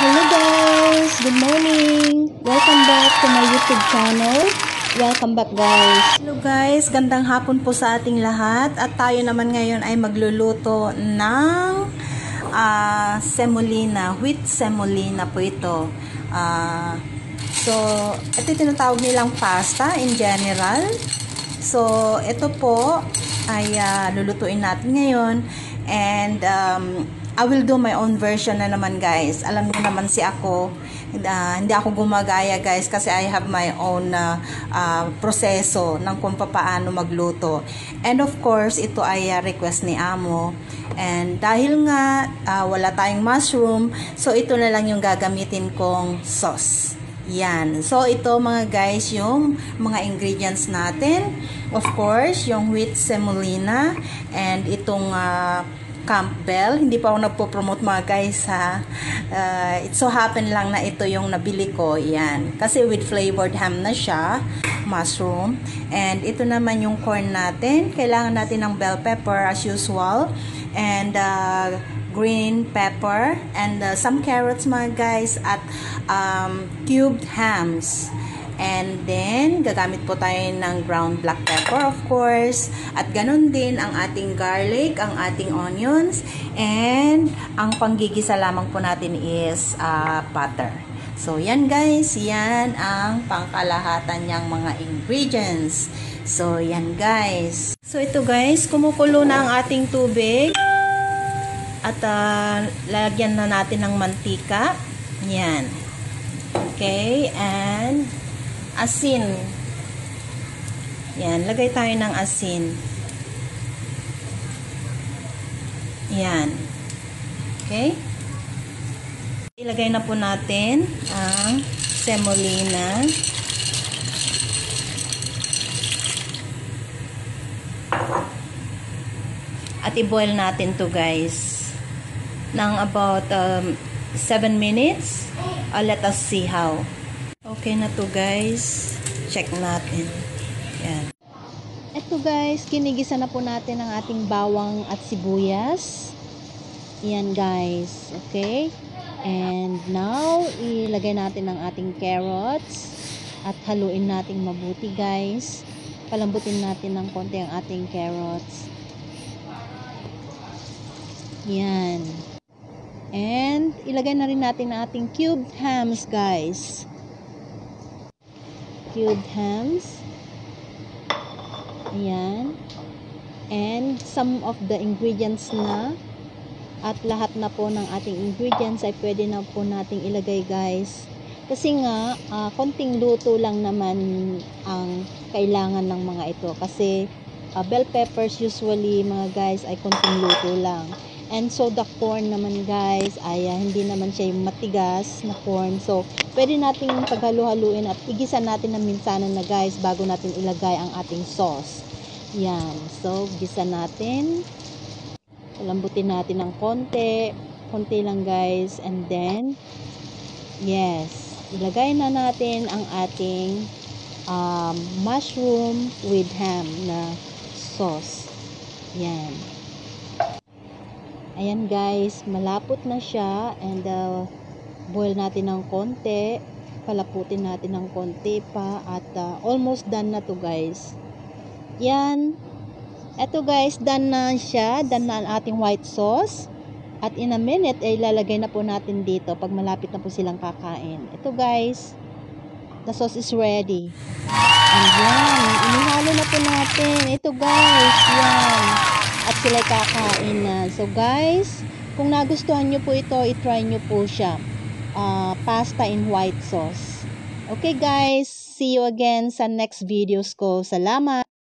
Hello guys! Good morning! Welcome back to my YouTube channel. Welcome back guys! Hello guys! Gandang hapon po sa ating lahat. At tayo naman ngayon ay magluluto ng semolina. Wheat semolina po ito. So, ito tinatawag nilang pasta in general. So, ito po ay lulutuin natin ngayon. And I will do my own version na naman guys. Alam niyo naman si ako, hindi ako gumagaya guys kasi I have my own proseso ng kung paano magluto. And of course, ito ay request ni Amo. And dahil nga wala tayong mushroom, so ito na lang yung gagamitin kong sauce. Yan. So ito mga guys yung mga ingredients natin. Of course, yung wheat semolina and itong Campbell. Hindi pa ako nagpo-promote mga guys ha. It so happen lang na ito yung nabili ko. Yan. Kasi with flavored ham na siya. Mushroom. And ito naman yung corn natin. Kailangan natin ng bell pepper as usual. And green pepper. And some carrots mga guys. At cubed hams. And then, gagamit po tayo ng ground black pepper, of course. At ganun din ang ating garlic, ang ating onions. And, ang panggigisa lamang po natin is butter. So, yan guys. Yan ang pangkalahatan niyang mga ingredients. So, yan guys. So, ito guys, kumukulo na ang ating tubig. At, lagyan na natin ng mantika. Yan. Okay, and asin. Yan, lagay tayo ng asin. Yan. Okay? Ilagay na po natin ang semolina. At i-boil natin to guys ng about 7 minutes. Let us see how. Okay na to guys. Check natin. Yan. Ito guys, kinigisa na po natin ang ating bawang at sibuyas. Yan guys. Okay. And now, ilagay natin ang ating carrots. At haluin natin mabuti guys. Palambutin natin ng konti ang ating carrots. Yan. And ilagay na rin natin ang ating cubed hams guys. Cubed hams. Ayan. And some of the ingredients na. At lahat na po ng ating ingredients ay pwede na po nating ilagay guys. Kasi nga, konting luto lang naman ang kailangan ng mga ito. Kasi bell peppers usually mga guys ay konting luto lang. And so the corn naman guys ay hindi naman siya yung matigas na corn. So pwede nating paghalo-haluin at igisa natin ng minsanan na guys bago natin ilagay ang ating sauce. Yan. So gisa natin. Lambutin natin ng konti. Konti lang guys. And then yes. Ilagay na natin ang ating mushroom with ham na sauce. Yan. Ayan guys, malapot na siya and boil natin ng konti, palaputin natin ng konti pa at almost done na to guys. Yan. Eto guys, done na siya, done na ang ating white sauce. At in a minute ay ilalagay na po natin dito pag malapit na po silang kakain. Ito guys, the sauce is ready. And yan, inihalo na po natin. Ito guys, yan. At sila kakain na. So guys, kung nagustuhan nyo po ito, i-try nyo po siya. Pasta in white sauce. Okay guys, see you again sa next videos ko. Salamat!